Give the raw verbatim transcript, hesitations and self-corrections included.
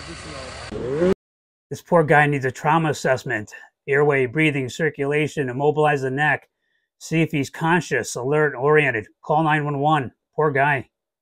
This poor guy needs a trauma assessment. Airway, breathing, circulation, immobilize the neck. See if he's conscious, alert, oriented. Call nine one one. Poor guy.